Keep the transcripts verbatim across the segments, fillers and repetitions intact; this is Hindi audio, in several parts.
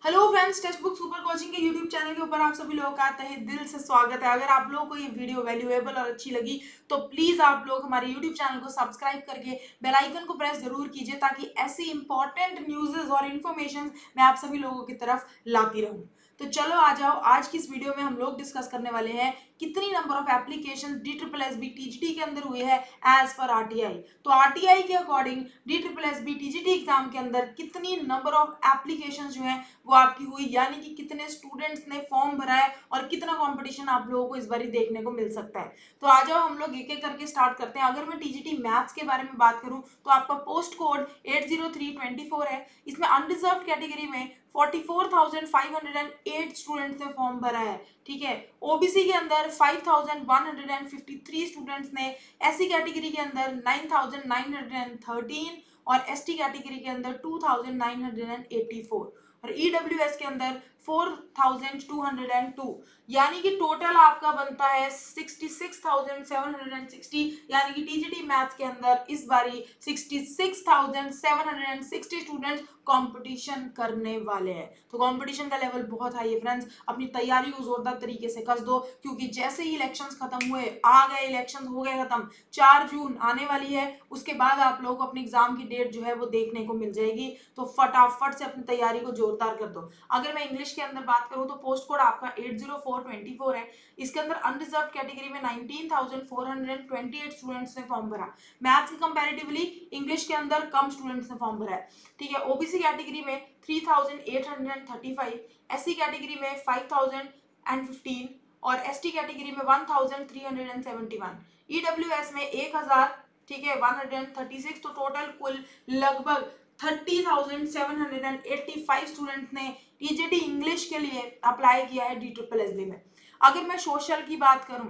Hello friends, text book super coaching के यूट्यूब चैनल के ऊपर आप सभी लोगों का तहे दिल से स्वागत है। अगर आप लोगों को ये वीडियो वैल्यूएबल और अच्छी लगी तो प्लीज आप लोग हमारे यूट्यूब चैनल को सब्सक्राइब करके बेल आइकन को प्रेस जरूर कीजिए ताकि ऐसी इंपॉर्टेंट न्यूज़ और इन्फॉर्मेशन मैं आप सभी लोगों की तरफ लाती रहूं। तो चलो आ जाओ, आज की इस वीडियो में हम लोग डिस्कस करने वाले हैं कितनी number of application D triple S B TGT के अंदर हुई है एज पर आरटीआई। तो आरटीआई के according D triple S B TGT exam के अंदर कितनी नंबर ऑफ एप्लीकेशन जो है वो आपकी हुई, यानी कि कितने स्टूडेंट्स ने फॉर्म भरा है और कितना कंपटीशन आप लोगों को इस बार देखने को मिल सकता है। तो आ जाओ हम लोग एक एक करके स्टार्ट करते हैं। अगर मैं टीजीटी मैथ्स के बारे में बात करूं तो आपका post code eight zero three two four है। इसमें अनरिजर्व कैटेगरी में forty four thousand five hundred eight students ने फॉर्म भरा है। ठीक है, ओबीसी के अंदर five thousand one hundred fifty three students ने, एससी कैटेगरी के अंदर nine thousand nine hundred thirteen और एसटी कैटेगरी के अंदर two thousand nine hundred eighty four और ईडब्ल्यूएस के अंदर four thousand two hundred two, यानी कि टोटल आपका बनता है sixty six thousand seven hundred sixty. यानी कि टीजीटी मैथ्स के अंदर इस बारी sixty six thousand seven hundred sixty students competition करने वाले हैं। तो कंपटीशन का लेवल बहुत हाई है फ्रेंड्स। अपनी तैयारी को जोरदार तरीके से कस दो, क्योंकि जैसे ही इलेक्शंस खत्म हुए, आ गए इलेक्शंस, हो गए खत्म, चार जून आने वाली है, उसके बाद आप लोगों को अपने एग्जाम की डेट जो है वो देखने को मिल जाएगी। तो फटाफट से अपनी तैयारी को जोरदार कर दो। अगर मैं इंग्लिश के अंदर बात करूं तो पोस्ट कोड आपका eight zero four two four है। इसके अंदर अनरिजर्व कैटेगरी में nineteen thousand four hundred twenty eight students ने फॉर्म भरा। मैथ्स के कंपैरेटिवली इंग्लिश के अंदर कम स्टूडेंट्स ने फॉर्म भरा है। ठीक है, ओबीसी कैटेगरी में three thousand eight hundred thirty five, SC category में फाइव थाउजेंड फिफ्टीन और एसटी कैटेगरी में one thousand three hundred seventy one, EWS में एक हजार, ठीक है, वन हंड्रेड थर्टी सिक्स। तो टोटल कुल लगभग thirty thousand seven hundred eighty five students ने टीजीटी इंग्लिश के लिए अप्लाई किया है डी ट्रिपल एस बी में। अगर मैं सोशल की बात करूं,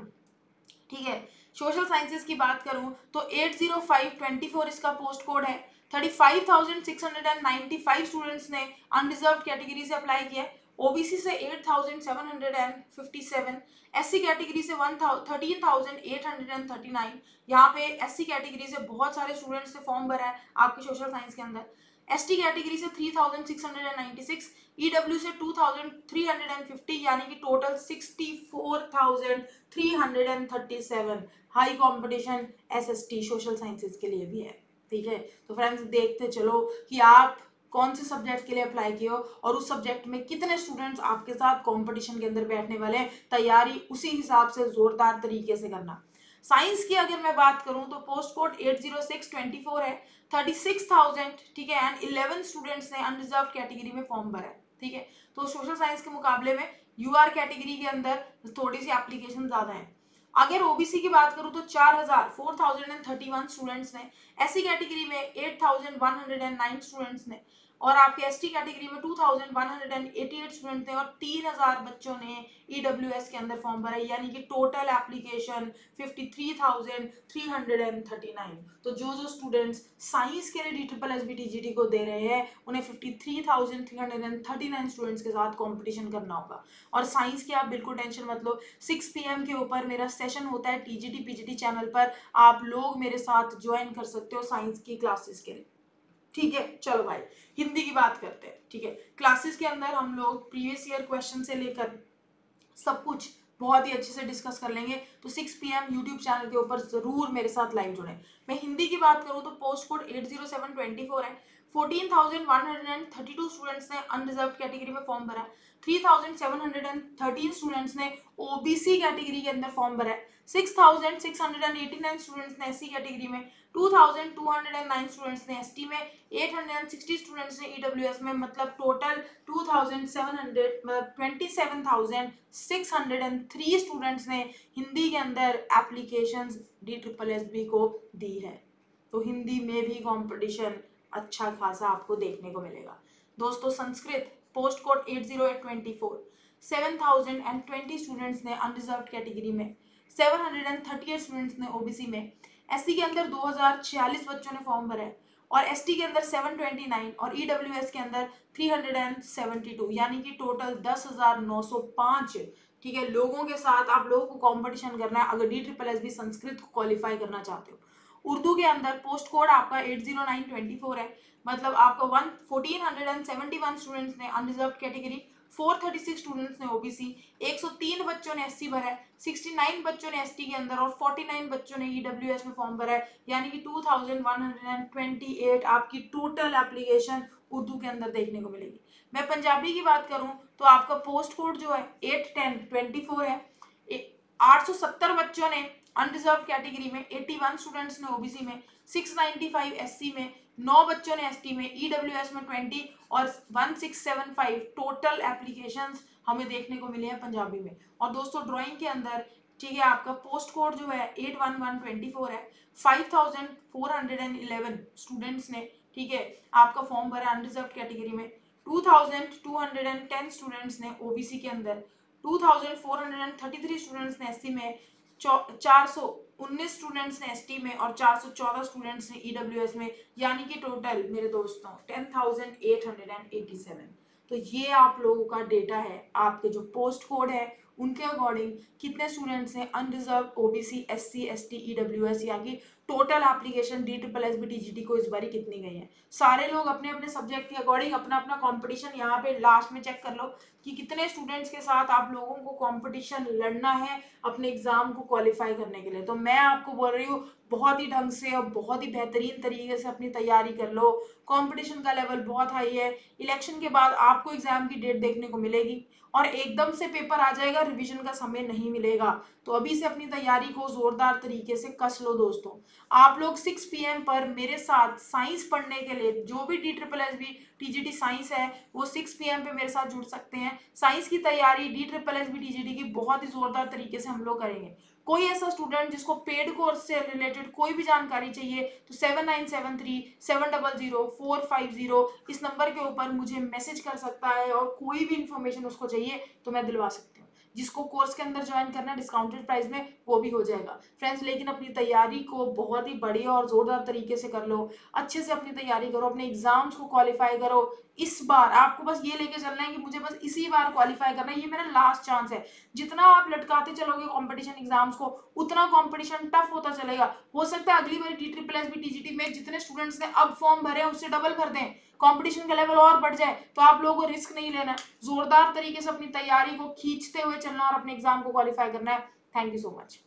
ठीक है, सोशल साइंसेस की बात करूं तो eight zero five two four इसका पोस्ट कोड है। Thirty five thousand six hundred ninety five students ने अनरिजर्व कैटेगरी से अप्लाई किया है। ओबीसी से eight thousand seven hundred fifty seven, SC category से thirteen thousand eight hundred thirty nine. यहाँ पे एससी कैटेगरी से बहुत सारे स्टूडेंट्स ने फॉर्म भरा है आपके सोशल साइंस के अंदर। एसटी कैटेगरी से three thousand six hundred ninety six, EW से two thousand three hundred fifty, यानी कि total sixty four thousand three hundred thirty seven. High competition SST social sciences के लिए भी है। ठीक है, तो फ्रेंड्स देखते चलो कि आप कौन से सब्जेक्ट के लिए अप्लाई किए हो और उस सब्जेक्ट में कितने स्टूडेंट्स आपके साथ कंपटीशन के अंदर बैठने वाले हैं। तैयारी उसी हिसाब से जोरदार तरीके से करना। साइंस की अगर मैं बात करूं तो post code eight zero six two four है। थर्टी सिक्स थाउजेंड, ठीक है, एंड इलेवन स्टूडेंट्स ने अनरिजर्व कैटेगरी में फॉर्म भरा है। ठीक है, तो सोशल साइंस के मुकाबले में यूआर कैटेगरी के अंदर थोड़ी सी एप्लीकेशन ज्यादा है। अगर ओबीसी की बात करूं तो चार हजार four thousand and thirty one students ने, एससी कैटेगरी में eight thousand one hundred and nine students ने और आपके एसटी कैटेगरी में two thousand one hundred eighty eight student थे और तीन हजार बच्चों ने ईडब्ल्यूएस के अंदर फॉर्म भरा, यानी कि total application fifty three thousand three hundred thirty nine. तो जो जो स्टूडेंट्स साइंस के लिए D triple S B TGT को दे रहे हैं उन्हें fifty three thousand three hundred thirty nine students के साथ कंपटीशन करना होगा। और साइंस की आप बिल्कुल टेंशन मत लो, सिक्स पी एम के ऊपर मेरा सेशन होता है टीजीटी पीजीटी चैनल पर, आप लोग मेरे साथ ज्वाइन कर सकते हो साइंस की क्लासेस के लिए। ठीक है, चलो भाई हिंदी की बात करते हैं। ठीक है, क्लासेस के अंदर हम लोग प्रीवियस ईयर क्वेश्चन से लेकर सब कुछ बहुत ही अच्छे से डिस्कस कर लेंगे। तो six P M YouTube channel के ऊपर जरूर मेरे साथ लाइव जुड़े। मैं हिंदी की बात करूं तो post code eight zero seven two four है। Fourteen thousand one hundred thirty two students ने अनरिजर्व कैटेगरी में फॉर्म भरा। Three thousand seven hundred thirteen students ने ओबीसी कैटेगरी के अंदर फॉर्म भरा है। Six thousand six hundred eighty nine students ने एससी कैटेगरी में, two thousand two hundred nine students ने एसटी में, एट हंड्रेड सिक्सटी स्टूडेंट्स ने ईडब्ल्यूएस में, मतलब total two thousand seven hundred, मतलब twenty seven thousand six hundred three students ने हिंदी के अंदर applications D triple S B को दी है। तो हिंदी में भी कंपटीशन अच्छा खासा आपको देखने को मिलेगा। दोस्तों Sanskrit post code eight zero eight two four, seven thousand twenty students ने अनरिजर्व कैटेगरी में, seven hundred thirty eight students ने ओबीसी में, एससी के अंदर दो हजार छियालीस बच्चों ने फॉर्म भरा है और एसटी के अंदर सेवन ट्वेंटी नाइन और ईडब्ल्यूएस के अंदर थ्री हंड्रेड सेवेंटी टू, यानी कि टोटल दस हजार नौ सौ पाँच, ठीक है, लोगों के साथ आप लोगों को कंपटीशन करना है अगर D triple S B Sanskrit को क्वालिफाई करना चाहते हो। उर्दू के अंदर पोस्ट कोड आपका eight zero nine two four है। मतलब आपका one fourteen hundred and seventy one students ने unreserved category, four thirty six students ने ओबीसी, एक सौ तीन बच्चों ने एससी भरा है, सिक्सटी नाइन बच्चों ने एसटी के अंदर और फोर्टी नाइन बच्चों ने ईडब्ल्यूएस में फॉर्म भरा है, यानी कि two thousand one hundred twenty eight आपकी टोटल एप्लीकेशन उर्दू के अंदर देखने को मिलेगी। मैं पंजाबी की बात करूं तो आपका पोस्ट कोड जो है एट टेन ट्वेंटी फोर है, आठ सौ सत्तर बच्चों ने अनरिजर्व कैटेगरी में, इक्यासी स्टूडेंट्स ने ओबीसी में, सिक्स नाइंटी फाइव एससी में, नौ बच्चों ने एसटी में, ईडब्ल्यूएस में ट्वेंटी और one six seven five total applications हमें देखने को मिले हैं पंजाबी में। और दोस्तों ड्राइंग के अंदर ठीक है आपका पोस्ट कोड जो है eight one one twenty four है, five thousand four hundred eleven students ने ठीक है आपका फॉर्म भरा अनरिजर्व कैटेगरी में, two thousand two hundred ten students ने ओबीसी के अंदर, two thousand four hundred thirty three students ने एससी में, चार सौ उन्नीस स्टूडेंट्स ने एसटी में और चार सौ चौदह स्टूडेंट्स ने ईडब्ल्यूएस में, यानी कि टोटल मेरे दोस्तों ten thousand eight hundred eighty seven. तो ये आप लोगों का डेटा है, आपके जो पोस्ट कोड है उनके अकॉर्डिंग कितने स्टूडेंट्स हैं unreserved OBC SC ST EWS, यानी total application D triple S B TGT को इस बारी कितनी गई है। सारे लोग अपने अपने सब्जेक्ट के अकॉर्डिंग अपना अपना कंपटीशन यहाँ पे लास्ट में चेक कर लो कि कितने स्टूडेंट्स के साथ आप लोगों को कंपटीशन लड़ना है अपने एग्जाम को क्वालिफाई करने के लिए। तो मैं आपको बोल रही हूँ बहुत ही ढंग से और बहुत ही बेहतरीन तरीके से अपनी तैयारी कर लो, कंपटीशन का लेवल बहुत हाई है। इलेक्शन के बाद आपको एग्जाम की डेट देखने को मिलेगी और एकदम से पेपर आ जाएगा, रिवीजन का समय नहीं मिलेगा। तो अभी से अपनी तैयारी को जोरदार तरीके से कस लो दोस्तों। आप लोग सिक्स पी एम पर मेरे साथ साइंस पढ़ने के लिए, जो भी D triple S B TGT science है वो सिक्स पी एम पे मेरे साथ जुड़ सकते हैं। साइंस की तैयारी D triple S B TGT की बहुत ही जोरदार तरीके से हम लोग करेंगे। कोई ऐसा स्टूडेंट जिसको पेड कोर्स से रिलेटेड कोई भी जानकारी चाहिए तो seven nine seven three seven double zero four five zero इस नंबर के ऊपर मुझे मैसेज कर सकता है और कोई भी इंफॉर्मेशन उसको चाहिए तो मैं दिलवा सकती हूँ। जिसको कोर्स के अंदर ज्वाइन करना है डिस्काउंटेड प्राइस में वो भी हो जाएगा फ्रेंड्स। लेकिन अपनी तैयारी को बहुत ही बढ़िया और जोरदार तरीके से कर लो, अच्छे से अपनी तैयारी करो, अपने एग्जाम्स को क्वालिफाई करो। इस बार आपको बस ये लेके चलना है कि मुझे बस इसी बार क्वालिफाई करना है, ये मेरा लास्ट चांस है। जितना आप लटकाते चलोगे कंपटीशन एग्जाम्स को उतना कंपटीशन टफ होता चलेगा। हो सकता है अगली बार D triple S B TGT में जितने स्टूडेंट्स ने अब फॉर्म भरे हैं उससे डबल कर दें, कंपटीशन का लेवल और बढ़ जाए। तो आप लोगों को रिस्क नहीं लेना है, जोरदार तरीके से अपनी तैयारी को खींचते हुए चलना और अपने एग्जाम को क्वालिफाई करना है। Thank you so much.